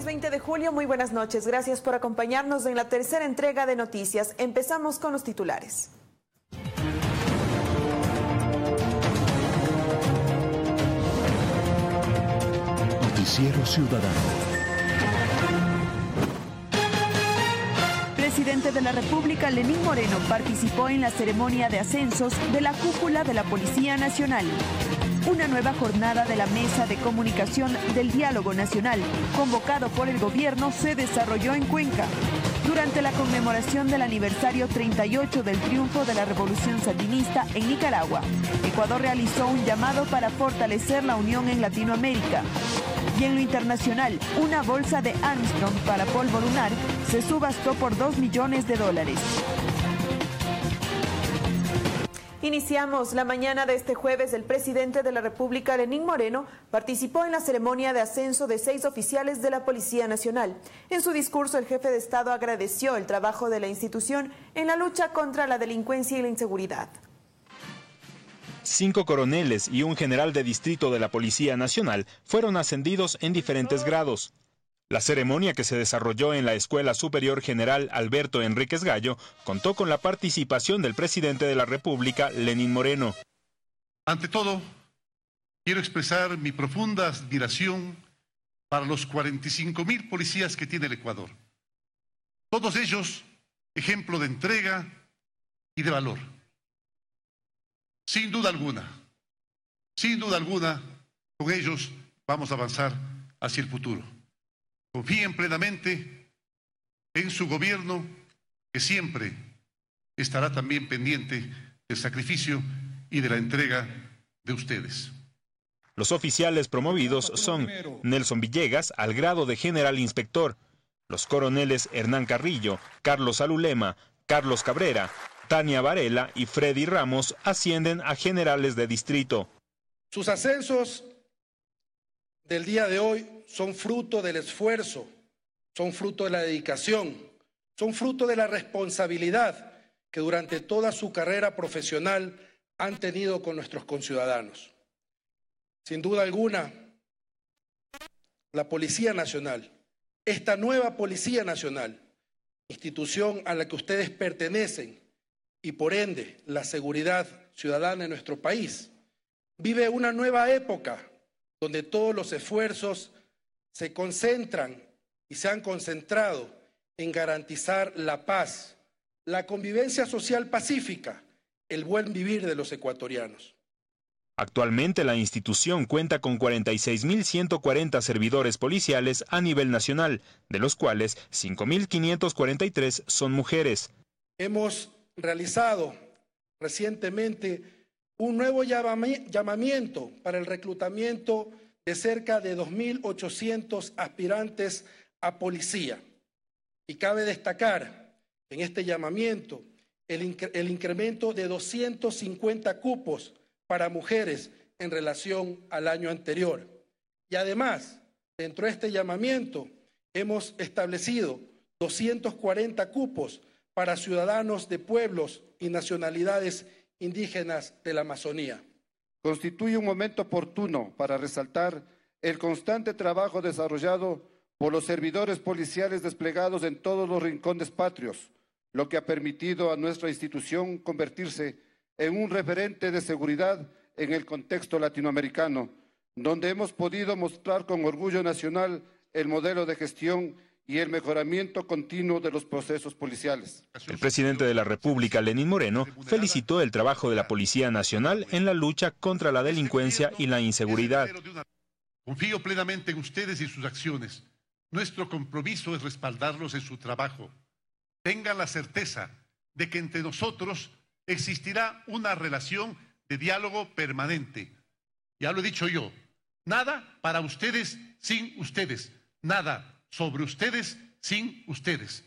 20 de julio, muy buenas noches. Gracias por acompañarnos en la tercera entrega de Noticias. Empezamos con los titulares. Noticiero Ciudadano. Presidente de la República, Lenín Moreno, participó en la ceremonia de ascensos de la cúpula de la Policía Nacional. Una nueva jornada de la Mesa de Comunicación del Diálogo Nacional, convocado por el gobierno, se desarrolló en Cuenca. Durante la conmemoración del aniversario 38 del triunfo de la Revolución Sandinista en Nicaragua, Ecuador realizó un llamado para fortalecer la unión en Latinoamérica. Y en lo internacional, una bolsa de Armstrong para polvo lunar se subastó por $2 millones. Iniciamos la mañana de este jueves. El presidente de la República, Lenín Moreno, participó en la ceremonia de ascenso de 6 oficiales de la Policía Nacional. En su discurso, el jefe de Estado agradeció el trabajo de la institución en la lucha contra la delincuencia y la inseguridad. 5 coroneles y un general de distrito de la Policía Nacional fueron ascendidos en diferentes grados. La ceremonia, que se desarrolló en la Escuela Superior General Alberto Enríquez Gallo, contó con la participación del presidente de la República, Lenín Moreno. Ante todo, quiero expresar mi profunda admiración para los 45,000 policías que tiene el Ecuador. Todos ellos ejemplo de entrega y de valor. Sin duda alguna, con ellos vamos a avanzar hacia el futuro. Confíen plenamente en su gobierno, que siempre estará también pendiente del sacrificio y de la entrega de ustedes. Los oficiales promovidos son Nelson Villegas al grado de general inspector, los coroneles Hernán Carrillo, Carlos Alulema, Carlos Cabrera, Tania Varela y Freddy Ramos ascienden a generales de distrito. Sus ascensos del día de hoy son fruto del esfuerzo, son fruto de la dedicación, son fruto de la responsabilidad que durante toda su carrera profesional han tenido con nuestros conciudadanos. Sin duda alguna, la Policía Nacional, esta nueva Policía Nacional, institución a la que ustedes pertenecen y por ende la seguridad ciudadana en nuestro país, vive una nueva época donde todos los esfuerzos se concentran y se han concentrado en garantizar la paz, la convivencia social pacífica, el buen vivir de los ecuatorianos. Actualmente la institución cuenta con 46.140 servidores policiales a nivel nacional, de los cuales 5.543 son mujeres. Hemos realizado recientemente un nuevo llamamiento para el reclutamiento de cerca de 2.800 aspirantes a policía. Y cabe destacar en este llamamiento el incremento de 250 cupos para mujeres en relación al año anterior. Y además, dentro de este llamamiento, hemos establecido 240 cupos para ciudadanos de pueblos y nacionalidades indígenas de la Amazonía. Constituye un momento oportuno para resaltar el constante trabajo desarrollado por los servidores policiales desplegados en todos los rincones patrios, lo que ha permitido a nuestra institución convertirse en un referente de seguridad en el contexto latinoamericano, donde hemos podido mostrar con orgullo nacional el modelo de gestión y el mejoramiento continuo de los procesos policiales. El presidente de la República, Lenín Moreno, felicitó el trabajo de la Policía Nacional en la lucha contra la delincuencia y la inseguridad. Confío plenamente en ustedes y sus acciones. Nuestro compromiso es respaldarlos en su trabajo. Tengan la certeza de que entre nosotros existirá una relación de diálogo permanente. Ya lo he dicho yo, nada para ustedes sin ustedes, nada sobre ustedes sin ustedes.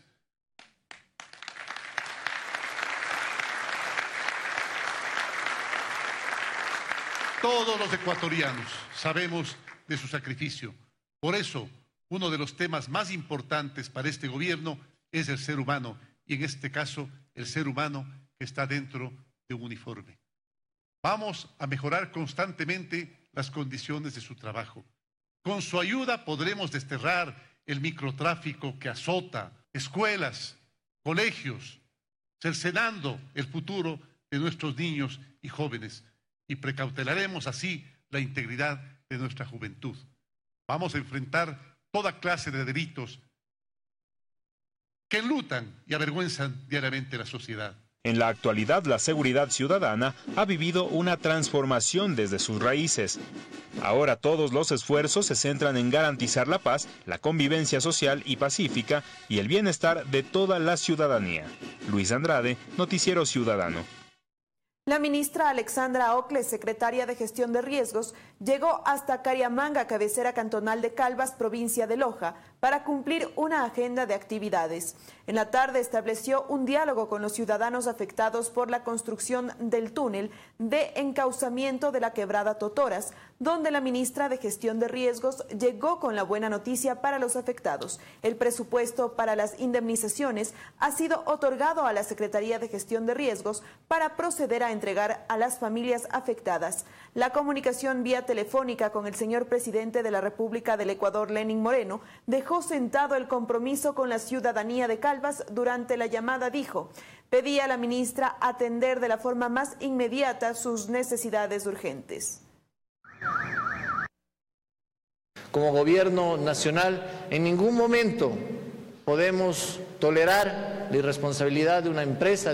Todos los ecuatorianos sabemos de su sacrificio. Por eso, uno de los temas más importantes para este gobierno es el ser humano, y en este caso, el ser humano que está dentro de un uniforme. Vamos a mejorar constantemente las condiciones de su trabajo. Con su ayuda podremos desterrar el microtráfico que azota escuelas, colegios, cercenando el futuro de nuestros niños y jóvenes, y precautelaremos así la integridad de nuestra juventud. Vamos a enfrentar toda clase de delitos que enlutan y avergüenzan diariamente la sociedad. En la actualidad, la seguridad ciudadana ha vivido una transformación desde sus raíces. Ahora todos los esfuerzos se centran en garantizar la paz, la convivencia social y pacífica y el bienestar de toda la ciudadanía. Luis Andrade, Noticiero Ciudadano. La ministra Alexandra Ocles, secretaria de Gestión de Riesgos, llegó hasta Cariamanga, cabecera cantonal de Calvas, provincia de Loja, para cumplir una agenda de actividades. En la tarde estableció un diálogo con los ciudadanos afectados por la construcción del túnel de encauzamiento de la quebrada Totoras, donde la ministra de Gestión de Riesgos llegó con la buena noticia para los afectados. El presupuesto para las indemnizaciones ha sido otorgado a la Secretaría de Gestión de Riesgos para proceder a entregar a las familias afectadas. La comunicación vía telefónica con el señor presidente de la República del Ecuador, Lenín Moreno, dejó sentado el compromiso con la ciudadanía de Calvas. Durante la llamada dijo: pedí a la ministra atender de la forma más inmediata sus necesidades urgentes. Como gobierno nacional, en ningún momento podemos tolerar la irresponsabilidad de una empresa,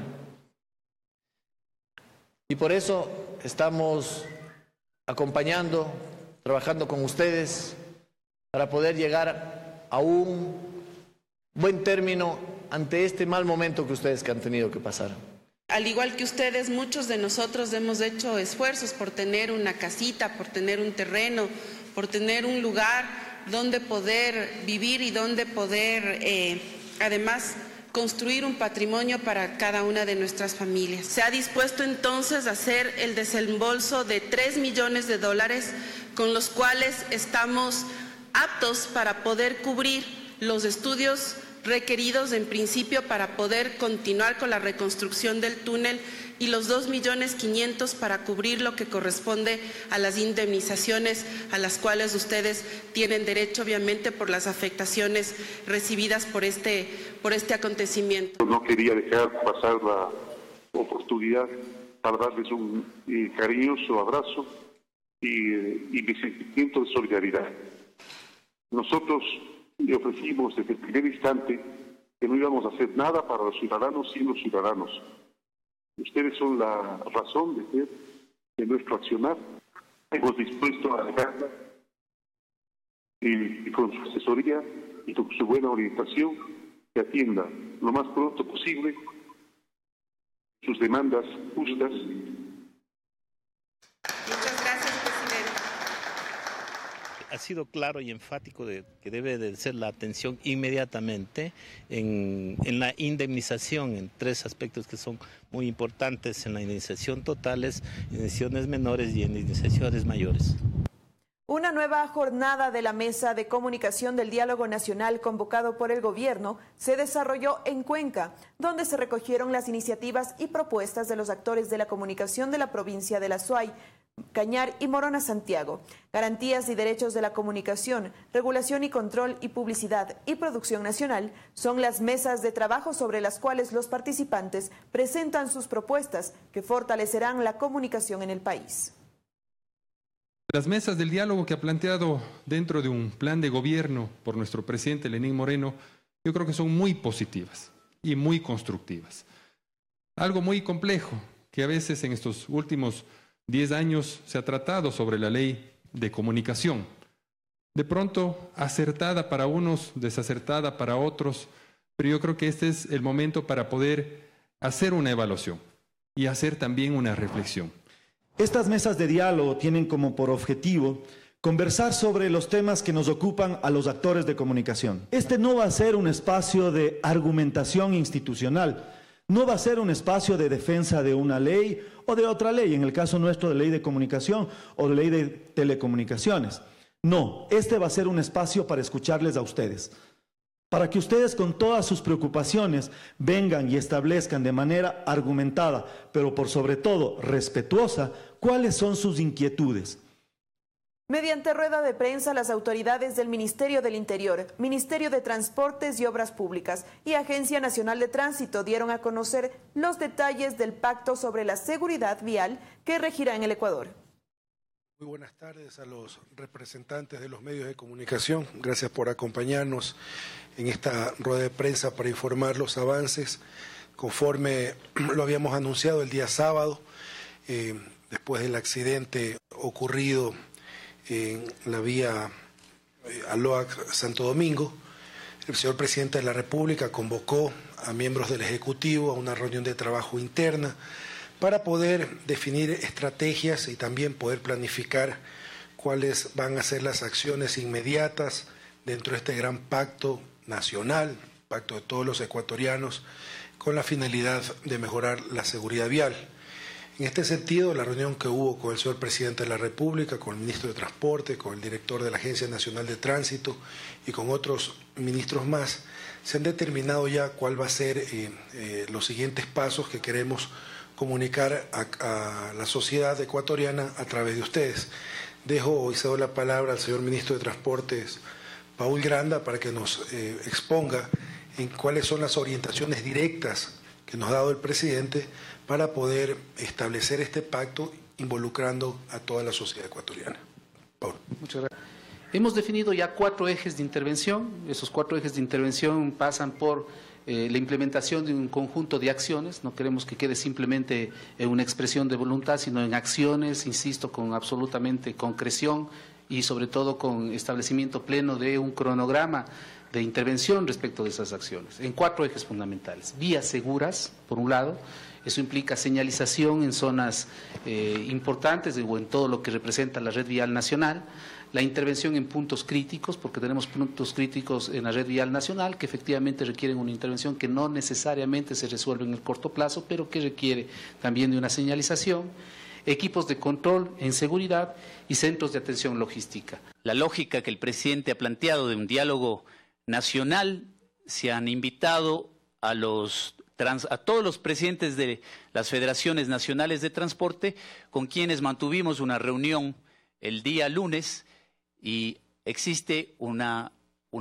y por eso estamos acompañando, trabajando con ustedes para poder llegar a un buen término ante este mal momento que ustedes han tenido que pasar. Al igual que ustedes, muchos de nosotros hemos hecho esfuerzos por tener una casita, por tener un terreno, por tener un lugar donde poder vivir y donde poder, además, construir un patrimonio para cada una de nuestras familias. Se ha dispuesto entonces a hacer el desembolso de $3 millones con los cuales estamos aptos para poder cubrir los estudios requeridos en principio para poder continuar con la reconstrucción del túnel y los $2,5 millones para cubrir lo que corresponde a las indemnizaciones a las cuales ustedes tienen derecho, obviamente, por las afectaciones recibidas por este acontecimiento. No quería dejar pasar la oportunidad para darles un cariñoso abrazo y mi sentimiento de solidaridad. Nosotros le ofrecimos desde el primer instante que no íbamos a hacer nada para los ciudadanos sin los ciudadanos. Ustedes son la razón de ser de nuestro accionar. Hemos dispuesto a dejarla y con su asesoría y con su buena orientación que atienda lo más pronto posible sus demandas justas. Muchas gracias, presidente. Ha sido claro y enfático de que debe de ser la atención inmediatamente en la indemnización en 3 aspectos que son muy importantes: en la indemnización totales, indemnizaciones menores y indemnizaciones mayores. Una nueva jornada de la Mesa de Comunicación del Diálogo Nacional convocado por el gobierno se desarrolló en Cuenca, donde se recogieron las iniciativas y propuestas de los actores de la comunicación de la provincia de La Suay, Cañar y Morona Santiago. Garantías y derechos de la comunicación, regulación y control y publicidad y producción nacional son las mesas de trabajo sobre las cuales los participantes presentan sus propuestas que fortalecerán la comunicación en el país. Las mesas del diálogo que ha planteado dentro de un plan de gobierno por nuestro presidente Lenín Moreno, yo creo que son muy positivas y muy constructivas. Algo muy complejo que a veces en estos últimos 10 años se ha tratado sobre la ley de comunicación. De pronto acertada para unos, desacertada para otros, pero yo creo que este es el momento para poder hacer una evaluación y hacer también una reflexión. Estas mesas de diálogo tienen como por objetivo conversar sobre los temas que nos ocupan a los actores de comunicación. Este no va a ser un espacio de argumentación institucional, no va a ser un espacio de defensa de una ley o de otra ley, en el caso nuestro de ley de comunicación o de ley de telecomunicaciones. No, este va a ser un espacio para escucharles a ustedes, para que ustedes con todas sus preocupaciones vengan y establezcan de manera argumentada, pero por sobre todo respetuosa, cuáles son sus inquietudes. Mediante rueda de prensa, las autoridades del Ministerio del Interior, Ministerio de Transportes y Obras Públicas y Agencia Nacional de Tránsito dieron a conocer los detalles del pacto sobre la seguridad vial que regirá en el Ecuador. Muy buenas tardes a los representantes de los medios de comunicación. Gracias por acompañarnos en esta rueda de prensa para informar los avances. Conforme lo habíamos anunciado el día sábado, después del accidente ocurrido en la vía Aloac-Santo Domingo, el señor presidente de la República convocó a miembros del Ejecutivo a una reunión de trabajo interna para poder definir estrategias y también poder planificar cuáles van a ser las acciones inmediatas dentro de este gran pacto nacional, pacto de todos los ecuatorianos, con la finalidad de mejorar la seguridad vial. En este sentido, la reunión que hubo con el señor presidente de la República, con el ministro de Transporte, con el director de la Agencia Nacional de Tránsito y con otros ministros más, se han determinado ya cuál va a ser los siguientes pasos que queremos comunicar a la sociedad ecuatoriana a través de ustedes. Dejo y cedo la palabra al señor ministro de Transportes, Paul Granda, para que nos exponga en cuáles son las orientaciones directas que nos ha dado el presidente para poder establecer este pacto involucrando a toda la sociedad ecuatoriana. Paul. Muchas gracias. Hemos definido ya 4 ejes de intervención. Esos 4 ejes de intervención pasan por la implementación de un conjunto de acciones. No queremos que quede simplemente en una expresión de voluntad, sino en acciones, insisto, con absolutamente concreción y sobre todo con establecimiento pleno de un cronograma de intervención respecto de esas acciones, en 4 ejes fundamentales. Vías seguras, por un lado, eso implica señalización en zonas importantes o en todo lo que representa la red vial nacional, la intervención en puntos críticos, porque tenemos puntos críticos en la red vial nacional que efectivamente requieren una intervención que no necesariamente se resuelve en el corto plazo, pero que requiere también de una señalización, equipos de control en seguridad y centros de atención logística. La lógica que el presidente ha planteado de un diálogo nacional, se han invitado a todos los presidentes de las federaciones nacionales de transporte, con quienes mantuvimos una reunión el día lunes, y existe una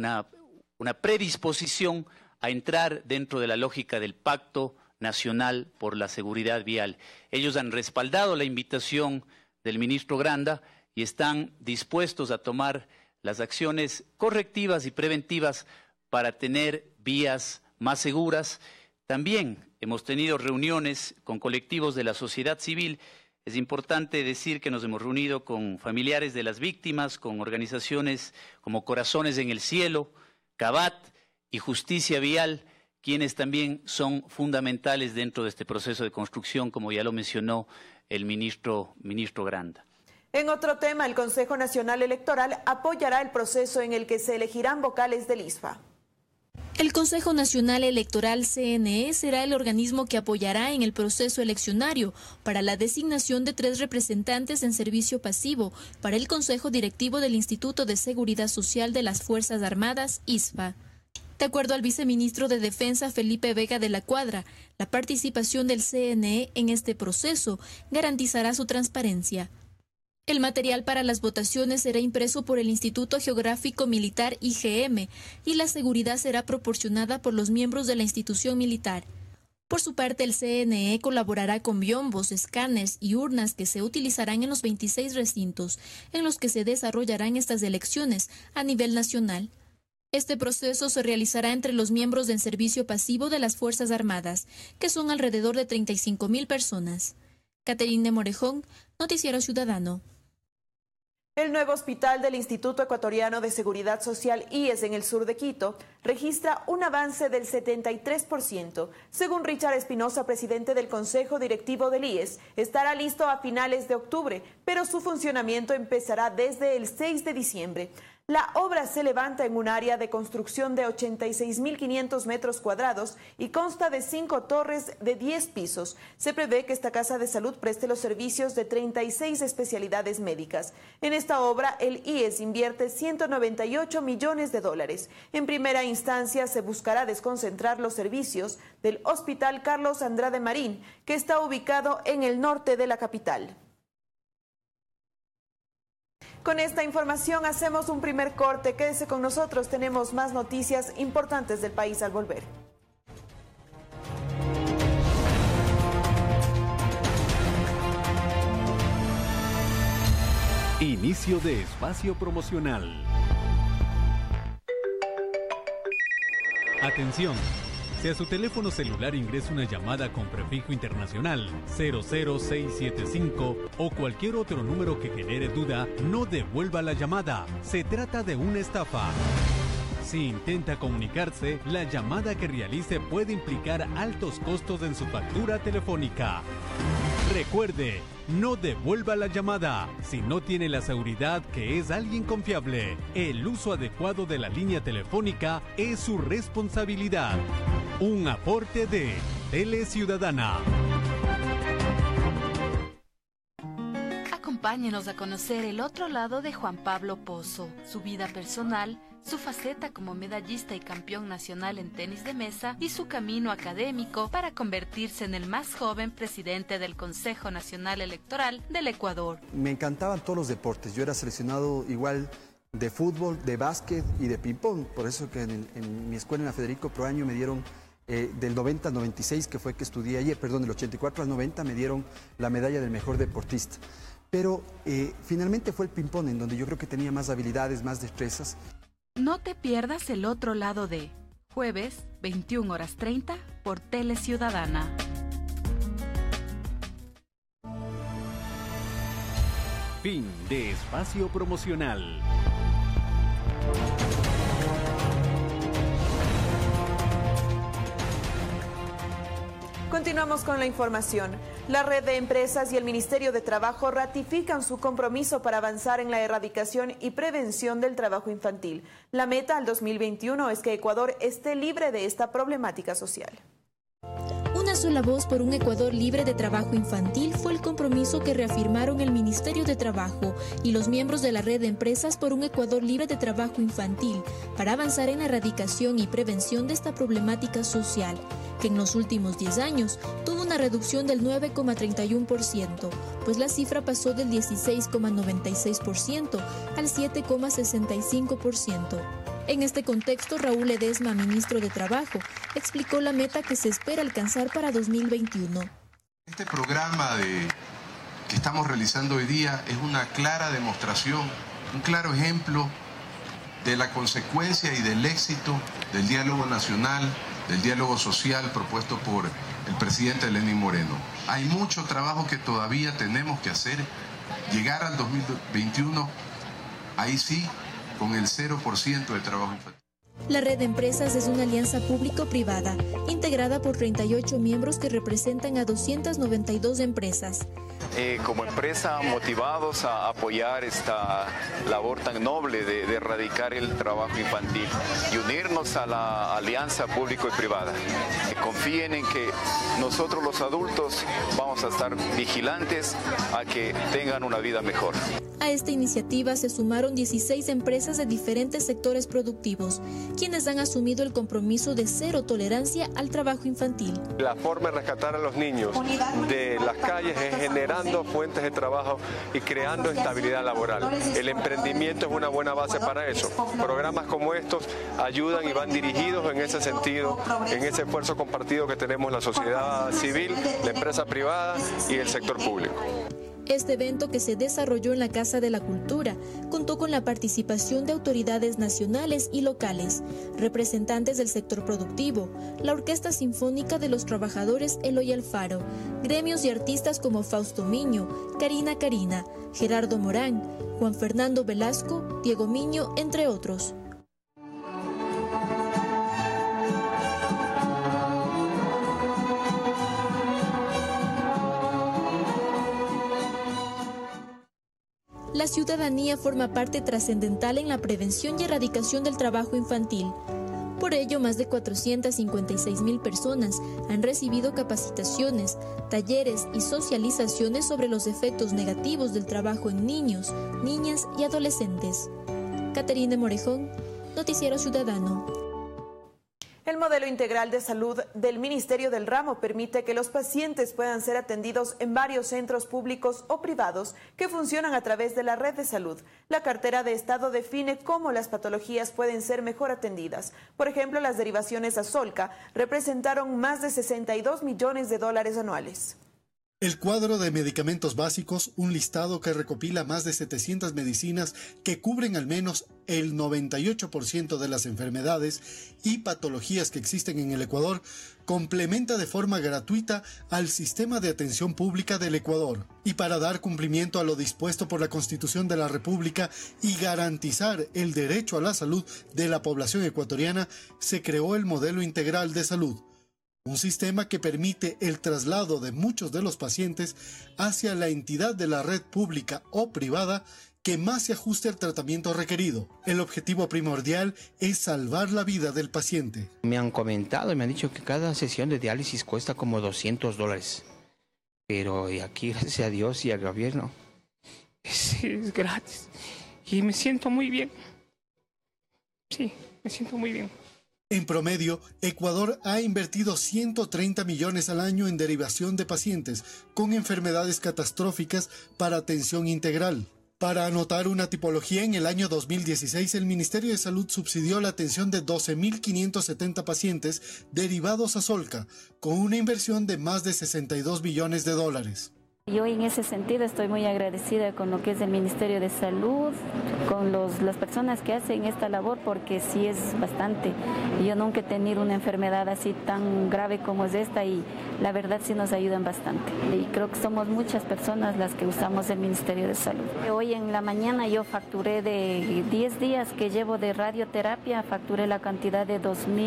predisposición a entrar dentro de la lógica del Pacto Nacional por la Seguridad Vial. Ellos han respaldado la invitación del ministro Granda y están dispuestos a tomar las acciones correctivas y preventivas para tener vías más seguras. También hemos tenido reuniones con colectivos de la sociedad civil. Es importante decir que nos hemos reunido con familiares de las víctimas, con organizaciones como Corazones en el Cielo, CABAT y Justicia Vial, quienes también son fundamentales dentro de este proceso de construcción, como ya lo mencionó el ministro Granda. En otro tema, el Consejo Nacional Electoral apoyará el proceso en el que se elegirán vocales del ISFA. El Consejo Nacional Electoral CNE será el organismo que apoyará en el proceso eleccionario para la designación de 3 representantes en servicio pasivo para el Consejo Directivo del Instituto de Seguridad Social de las Fuerzas Armadas, ISFA. De acuerdo al viceministro de Defensa Felipe Vega de la Cuadra, la participación del CNE en este proceso garantizará su transparencia. El material para las votaciones será impreso por el Instituto Geográfico Militar IGM y la seguridad será proporcionada por los miembros de la institución militar. Por su parte, el CNE colaborará con biombos, escáneres y urnas que se utilizarán en los 26 recintos en los que se desarrollarán estas elecciones a nivel nacional. Este proceso se realizará entre los miembros del servicio pasivo de las Fuerzas Armadas, que son alrededor de 35.000 personas. Caterine Morejón, Noticiero Ciudadano. El nuevo hospital del Instituto Ecuatoriano de Seguridad Social, IES, en el sur de Quito, registra un avance del 73%. Según Richard Espinosa, presidente del Consejo Directivo del IES, estará listo a finales de octubre, pero su funcionamiento empezará desde el 6 de diciembre. La obra se levanta en un área de construcción de 86.500 metros cuadrados y consta de 5 torres de 10 pisos. Se prevé que esta casa de salud preste los servicios de 36 especialidades médicas. En esta obra, el IES invierte $198 millones. En primera instancia, se buscará desconcentrar los servicios del Hospital Carlos Andrade Marín, que está ubicado en el norte de la capital. Con esta información hacemos un primer corte. Quédese con nosotros, tenemos más noticias importantes del país al volver. Inicio de espacio promocional. Atención. Si a su teléfono celular ingresa una llamada con prefijo internacional 00675 o cualquier otro número que genere duda, no devuelva la llamada. Se trata de una estafa. Si intenta comunicarse, la llamada que realice puede implicar altos costos en su factura telefónica. Recuerde, no devuelva la llamada si no tiene la seguridad que es alguien confiable. El uso adecuado de la línea telefónica es su responsabilidad. Un aporte de Tele Ciudadana. Acompáñenos a conocer el otro lado de Juan Pablo Pozo, su vida personal, su faceta como medallista y campeón nacional en tenis de mesa y su camino académico para convertirse en el más joven presidente del Consejo Nacional Electoral del Ecuador. Me encantaban todos los deportes. Yo era seleccionado igual de fútbol, de básquet y de ping-pong. Por eso que en mi escuela, en la Federico Proaño, me dieron del 90 al 96, que fue que estudié ayer, perdón, del 84 al 90 me dieron la medalla del mejor deportista. Pero finalmente fue el ping-pong en donde yo creo que tenía más habilidades, más destrezas. No te pierdas el otro lado de jueves, 21:30 por Tele Ciudadana. Fin de espacio promocional. Continuamos con la información. La red de empresas y el Ministerio de Trabajo ratifican su compromiso para avanzar en la erradicación y prevención del trabajo infantil. La meta al 2021 es que Ecuador esté libre de esta problemática social. Una sola voz por un Ecuador libre de trabajo infantil fue el compromiso que reafirmaron el Ministerio de Trabajo y los miembros de la red de empresas por un Ecuador libre de trabajo infantil para avanzar en la erradicación y prevención de esta problemática social, que en los últimos 10 años tuvo una reducción del 9,31%, pues la cifra pasó del 16,96% al 7,65%. En este contexto, Raúl Ledesma, ministro de Trabajo, explicó la meta que se espera alcanzar para 2021. Este programa que estamos realizando hoy día es una clara demostración, un claro ejemplo de la consecuencia y del éxito del diálogo nacional, del diálogo social propuesto por el presidente Lenín Moreno. Hay mucho trabajo que todavía tenemos que hacer, llegar al 2021, ahí sí, con el 0% de trabajo infantil. La red de empresas es una alianza público-privada, integrada por 38 miembros que representan a 292 empresas. Como empresa, motivados a apoyar esta labor tan noble de erradicar el trabajo infantil y unirnos a la alianza público y privada. Confíen en que nosotros los adultos vamos a estar vigilantes a que tengan una vida mejor. A esta iniciativa se sumaron 16 empresas de diferentes sectores productivos, quienes han asumido el compromiso de cero tolerancia al trabajo infantil. La forma de rescatar a los niños de las calles es generando fuentes de trabajo y creando estabilidad laboral. El emprendimiento es una buena base para eso. Programas como estos ayudan y van dirigidos en ese sentido, en ese esfuerzo compartido que tenemos la sociedad civil, la empresa privada y el sector público. Este evento, que se desarrolló en la Casa de la Cultura, contó con la participación de autoridades nacionales y locales, representantes del sector productivo, la Orquesta Sinfónica de los Trabajadores Eloy Alfaro, gremios y artistas como Fausto Miño, Karina Karina, Gerardo Morán, Juan Fernando Velasco, Diego Miño, entre otros. La ciudadanía forma parte trascendental en la prevención y erradicación del trabajo infantil. Por ello, más de 456,000 personas han recibido capacitaciones, talleres y socializaciones sobre los efectos negativos del trabajo en niños, niñas y adolescentes. Caterina Morejón, Noticiero Ciudadano. El modelo integral de salud del Ministerio del Ramo permite que los pacientes puedan ser atendidos en varios centros públicos o privados que funcionan a través de la red de salud. La cartera de Estado define cómo las patologías pueden ser mejor atendidas. Por ejemplo, las derivaciones a Solca representaron más de $62 millones anuales. El cuadro de medicamentos básicos, un listado que recopila más de 700 medicinas que cubren al menos el 98% de las enfermedades y patologías que existen en el Ecuador, complementa de forma gratuita al sistema de atención pública del Ecuador. Y para dar cumplimiento a lo dispuesto por la Constitución de la República y garantizar el derecho a la salud de la población ecuatoriana, se creó el modelo integral de salud. Un sistema que permite el traslado de muchos de los pacientes hacia la entidad de la red pública o privada que más se ajuste al tratamiento requerido. El objetivo primordial es salvar la vida del paciente. Me han comentado y me han dicho que cada sesión de diálisis cuesta como $200. Pero aquí, gracias a Dios y al gobierno, es gratis. Y me siento muy bien. Sí, me siento muy bien. En promedio, Ecuador ha invertido 130 millones al año en derivación de pacientes con enfermedades catastróficas para atención integral. Para anotar una tipología, en el año 2016 el Ministerio de Salud subsidió la atención de 12.570 pacientes derivados a Solca, con una inversión de más de $62 millones. Yo en ese sentido estoy muy agradecida con lo que es el Ministerio de Salud, con las personas que hacen esta labor, porque sí es bastante. Yo nunca he tenido una enfermedad así tan grave como es esta y la verdad sí nos ayudan bastante. Y creo que somos muchas personas las que usamos el Ministerio de Salud. Hoy en la mañana yo facturé de 10 días que llevo de radioterapia, facturé la cantidad de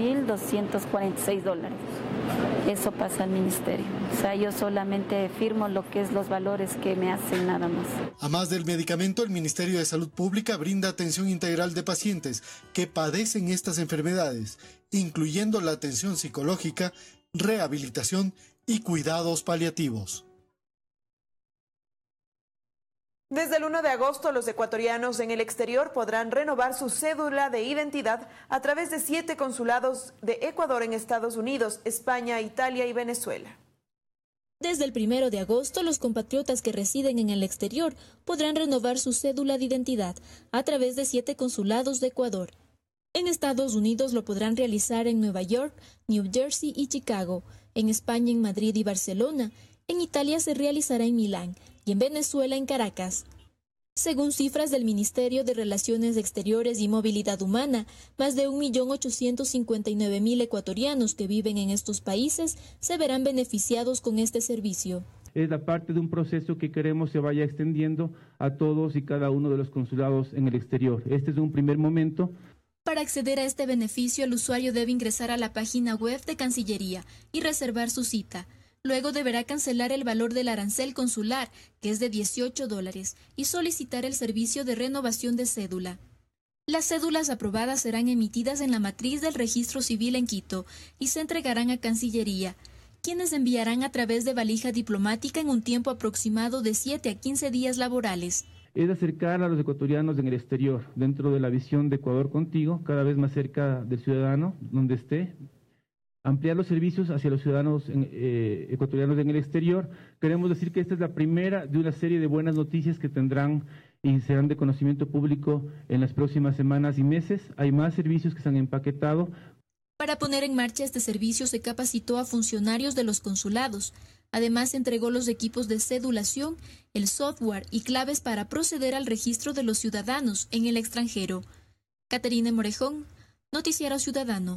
$2.246. Eso pasa al ministerio. O sea, yo solamente firmo lo que es los valores que me hacen nada más. A más del medicamento, el Ministerio de Salud Pública brinda atención integral de pacientes que padecen estas enfermedades, incluyendo la atención psicológica, rehabilitación y cuidados paliativos. Desde el 1 de agosto, los ecuatorianos en el exterior podrán renovar su cédula de identidad a través de 7 consulados de Ecuador en Estados Unidos, España, Italia y Venezuela. Desde el 1 de agosto, los compatriotas que residen en el exterior podrán renovar su cédula de identidad a través de 7 consulados de Ecuador. En Estados Unidos lo podrán realizar en Nueva York, New Jersey y Chicago, en España en Madrid y Barcelona, en Italia se realizará en Milán y en Venezuela en Caracas. Según cifras del Ministerio de Relaciones Exteriores y Movilidad Humana, más de 1.859.000 ecuatorianos que viven en estos países se verán beneficiados con este servicio. Es la parte de un proceso que queremos se vaya extendiendo a todos y cada uno de los consulados en el exterior. Este es un primer momento. Para acceder a este beneficio, el usuario debe ingresar a la página web de Cancillería y reservar su cita. Luego deberá cancelar el valor del arancel consular, que es de $18, y solicitar el servicio de renovación de cédula. Las cédulas aprobadas serán emitidas en la matriz del Registro Civil en Quito y se entregarán a Cancillería, quienes enviarán a través de valija diplomática en un tiempo aproximado de 7 a 15 días laborales. Es acercar a los ecuatorianos en el exterior, dentro de la visión de Ecuador Contigo, cada vez más cerca del ciudadano, donde esté. Ampliar los servicios hacia los ciudadanos ecuatorianos en el exterior. Queremos decir que esta es la primera de una serie de buenas noticias que tendrán y serán de conocimiento público en las próximas semanas y meses. Hay más servicios que se han empaquetado. Para poner en marcha este servicio se capacitó a funcionarios de los consulados. Además, se entregó los equipos de cedulación, el software y claves para proceder al registro de los ciudadanos en el extranjero. Caterina Morejón, Noticiero Ciudadano.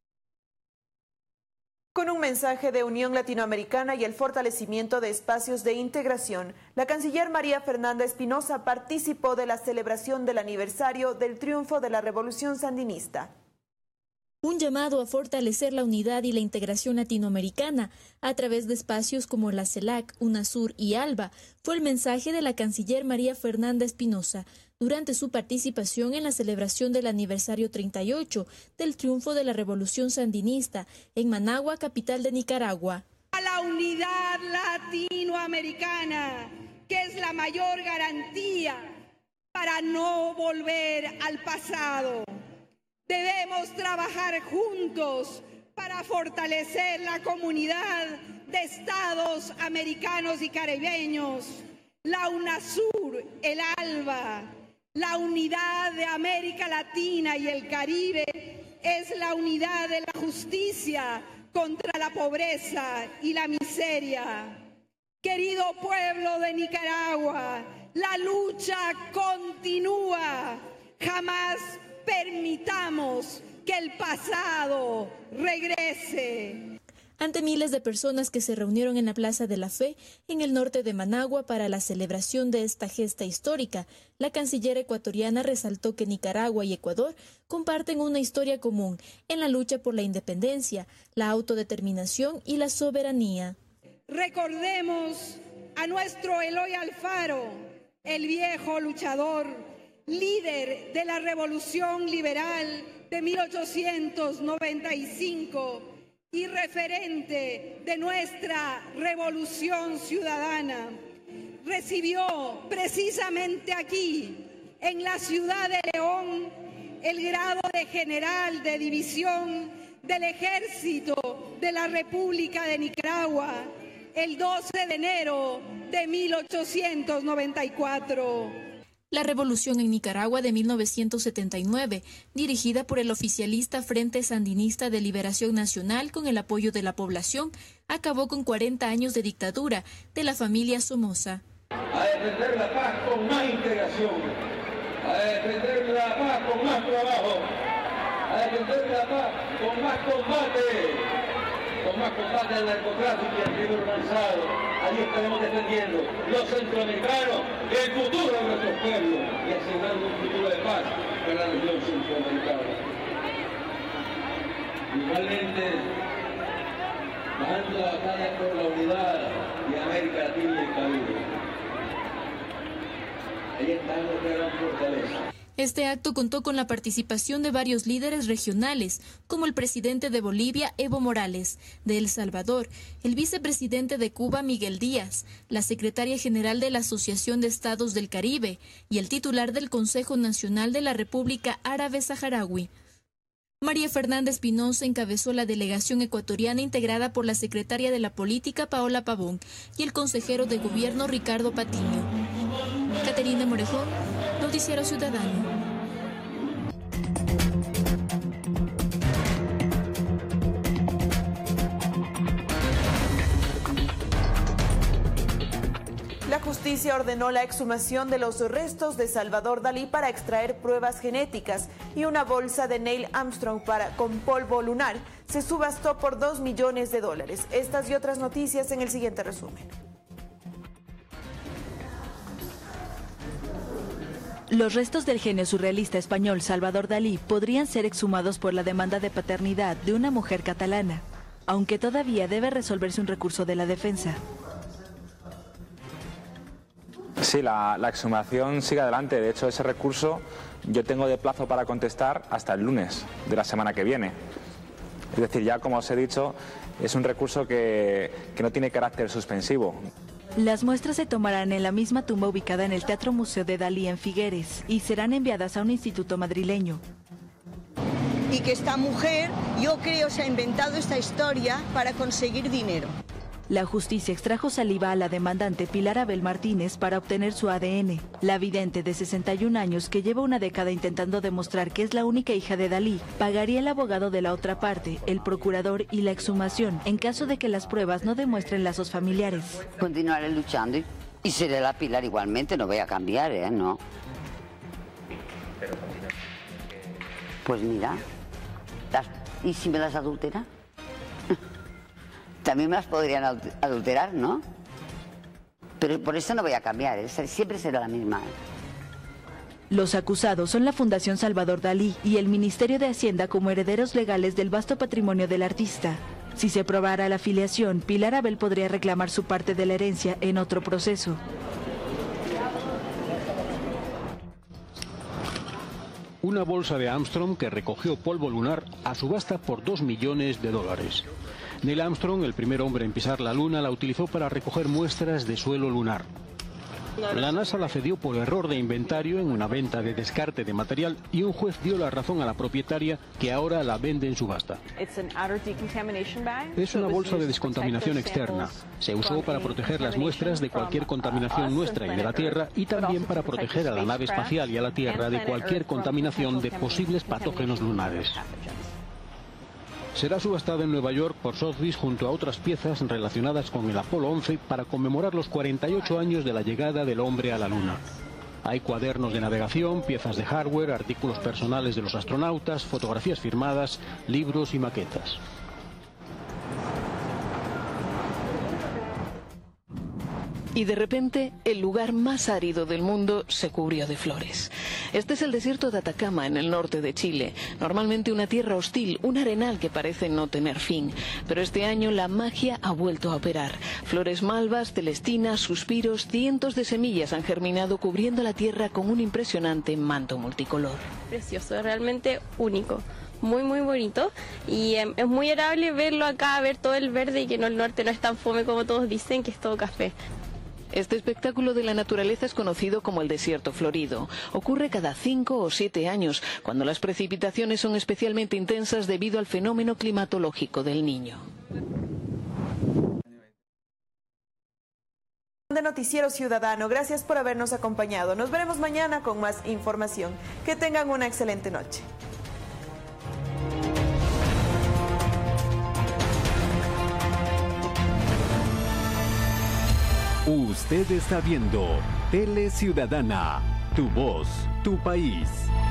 Con un mensaje de unión latinoamericana y el fortalecimiento de espacios de integración, la canciller María Fernanda Espinosa participó de la celebración del aniversario del triunfo de la Revolución Sandinista. Un llamado a fortalecer la unidad y la integración latinoamericana a través de espacios como la CELAC, UNASUR y ALBA fue el mensaje de la canciller María Fernanda Espinosa durante su participación en la celebración del aniversario 38 del triunfo de la Revolución Sandinista en Managua, capital de Nicaragua. A la unidad latinoamericana, que es la mayor garantía para no volver al pasado. Debemos trabajar juntos para fortalecer la comunidad de estados americanos y caribeños, la UNASUR, el ALBA. La unidad de América Latina y el Caribe es la unidad de la justicia contra la pobreza y la miseria. Querido pueblo de Nicaragua, la lucha continúa. Jamás permitamos que el pasado regrese. Ante miles de personas que se reunieron en la Plaza de la Fe, en el norte de Managua, para la celebración de esta gesta histórica, la canciller ecuatoriana resaltó que Nicaragua y Ecuador comparten una historia común en la lucha por la independencia, la autodeterminación y la soberanía. Recordemos a nuestro Eloy Alfaro, el viejo luchador, líder de la Revolución Liberal de 1895, y referente de nuestra Revolución Ciudadana. Recibió precisamente aquí, en la ciudad de León, el grado de general de división del Ejército de la República de Nicaragua el 12 de enero de 1894. La revolución en Nicaragua de 1979, dirigida por el oficialista Frente Sandinista de Liberación Nacional con el apoyo de la población, acabó con 40 años de dictadura de la familia Somoza. A defender la paz con más integración, a defender la paz con más trabajo, a defender la paz con más combate al narcotráfico y al crimen organizado. Ahí estaremos defendiendo los centroamericanos, el futuro de nuestros pueblos y asegurando un futuro de paz para la región centroamericana. Igualmente, bajando la batalla por la unidad de América Latina y el Caribe. Ahí está nuestra gran fortaleza. Este acto contó con la participación de varios líderes regionales, como el presidente de Bolivia, Evo Morales, de El Salvador, el vicepresidente de Cuba, Miguel Díaz, la secretaria general de la Asociación de Estados del Caribe y el titular del Consejo Nacional de la República Árabe Saharaui. María Fernanda Espinosa encabezó la delegación ecuatoriana integrada por la secretaria de la Política, Paola Pavón, y el consejero de Gobierno, Ricardo Patiño. Caterina Morejón, Noticiero Ciudadano. La justicia ordenó la exhumación de los restos de Salvador Dalí para extraer pruebas genéticas, y una bolsa de Neil Armstrong con polvo lunar se subastó por $2 millones. Estas y otras noticias en el siguiente resumen. Los restos del genio surrealista español Salvador Dalí podrían ser exhumados por la demanda de paternidad de una mujer catalana, aunque todavía debe resolverse un recurso de la defensa. Sí, la exhumación sigue adelante. De hecho, ese recurso yo tengo de plazo para contestar hasta el lunes de la semana que viene. Es decir, ya como os he dicho, es un recurso que no tiene carácter suspensivo. Las muestras se tomarán en la misma tumba ubicada en el Teatro Museo de Dalí en Figueres y serán enviadas a un instituto madrileño. Y que esta mujer, yo creo, se ha inventado esta historia para conseguir dinero. La justicia extrajo saliva a la demandante Pilar Abel Martínez para obtener su ADN. La vidente de 61 años, que lleva una década intentando demostrar que es la única hija de Dalí, pagaría el abogado de la otra parte, el procurador y la exhumación, en caso de que las pruebas no demuestren lazos familiares. Continuaré luchando y seré la Pilar igualmente, no voy a cambiar, ¿no? Pues mira, ¿y si me las adultera? También me las podrían adulterar, ¿no? Pero por eso no voy a cambiar, siempre será la misma. Los acusados son la Fundación Salvador Dalí y el Ministerio de Hacienda como herederos legales del vasto patrimonio del artista. Si se probara la filiación, Pilar Abel podría reclamar su parte de la herencia en otro proceso. Una bolsa de Armstrong que recogió polvo lunar a subasta por $2 millones. Neil Armstrong, el primer hombre en pisar la luna, la utilizó para recoger muestras de suelo lunar. La NASA la cedió por error de inventario en una venta de descarte de material y un juez dio la razón a la propietaria, que ahora la vende en subasta. Es una bolsa de descontaminación externa. Se usó para proteger las muestras de cualquier contaminación nuestra y de la Tierra, y también para proteger a la nave espacial y a la Tierra de cualquier contaminación de posibles patógenos lunares. Será subastada en Nueva York por Sotheby's junto a otras piezas relacionadas con el Apolo 11 para conmemorar los 48 años de la llegada del hombre a la Luna. Hay cuadernos de navegación, piezas de hardware, artículos personales de los astronautas, fotografías firmadas, libros y maquetas. Y de repente, el lugar más árido del mundo se cubrió de flores. Este es el desierto de Atacama, en el norte de Chile. Normalmente una tierra hostil, un arenal que parece no tener fin. Pero este año la magia ha vuelto a operar. Flores malvas, celestinas, suspiros, cientos de semillas han germinado cubriendo la tierra con un impresionante manto multicolor. Precioso, realmente único. Muy muy bonito y es muy agradable verlo acá, ver todo el verde y que no, el norte no es tan fome como todos dicen, que es todo café. Este espectáculo de la naturaleza es conocido como el desierto florido. Ocurre cada 5 o 7 años, cuando las precipitaciones son especialmente intensas debido al fenómeno climatológico del Niño. De Noticiero Ciudadano, gracias por habernos acompañado. Nos veremos mañana con más información. Que tengan una excelente noche. Usted está viendo Tele Ciudadana, tu voz, tu país.